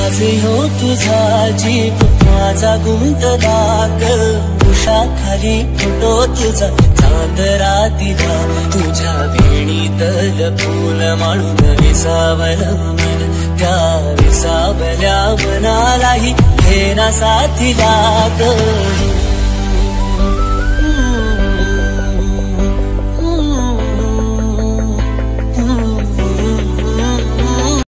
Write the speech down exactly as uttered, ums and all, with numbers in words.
माझे हो तुझा जीव माझा गुंतला ग उषा खाली फोटो तुझा चांदरा दिला तुझ्या वेणीतल फूल माळून विसावल मन त्या विसावल्या मनालाही घेना साथीला ग